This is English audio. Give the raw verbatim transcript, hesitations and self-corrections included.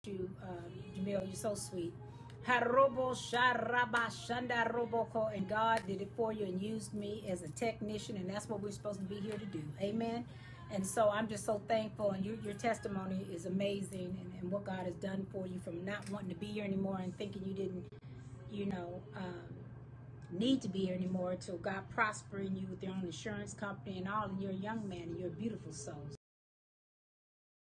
you, um, Jamil. You're so sweet. Harobo Sharaba Shanda Roboko, and God did it for you and used me as a technician, and that's what we're supposed to be here to do. Amen. And so I'm just so thankful, and your, your testimony is amazing, and, and what God has done for you, from not wanting to be here anymore and thinking you didn't, you know, um, need to be here anymore, till God prospering you with your own insurance company and all, and you're a young man and you're a beautiful soul.